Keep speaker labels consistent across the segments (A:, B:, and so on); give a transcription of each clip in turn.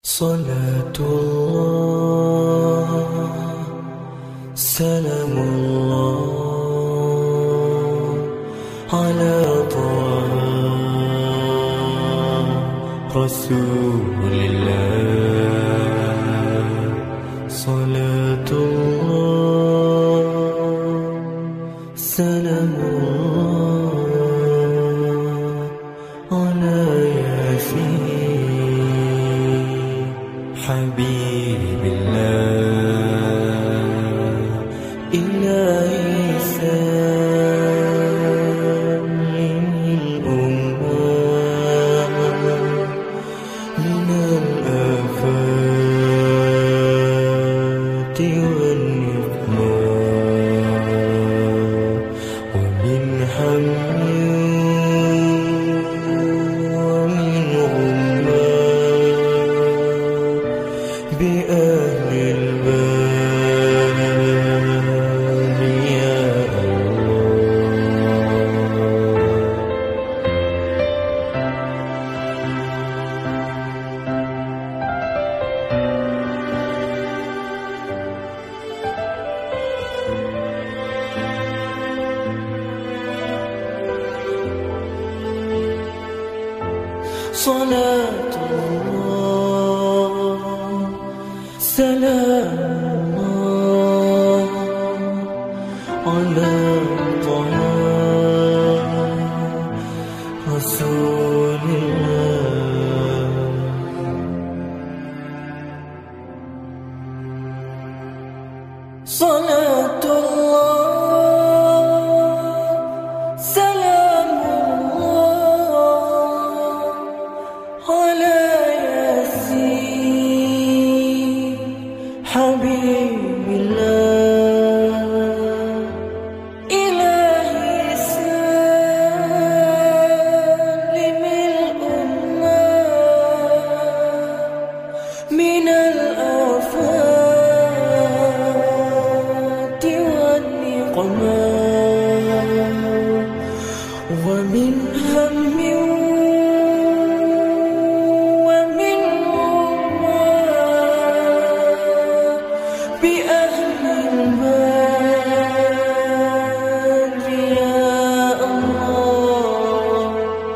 A: صلاة الله سلام الله على طه رسول الله. صلاة الله سلام الله على ياسين حبيب الله. إلهي سلم الأمة من الآفات والنقمة ومن هم ومن غمة بأهل الباب يا صلاة الله سلام الله على طه رسول الله. صلاة الله سلام الله على ياسين حبيب الله. إلهي سلم الأمة من الآفات والنقمة ومن هم ومن غمة بأهل الباب يا الله.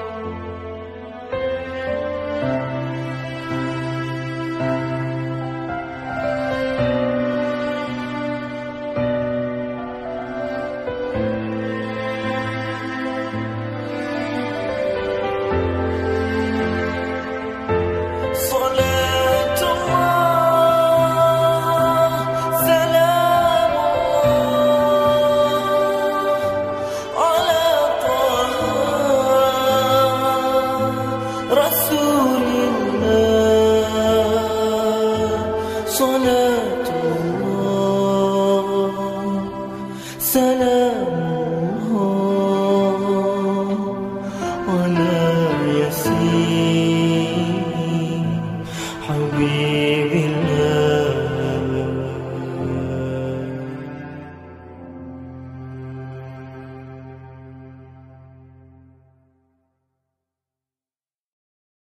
A: صلاة الله سلام الله على طه رسول الله. صلاة الله سلام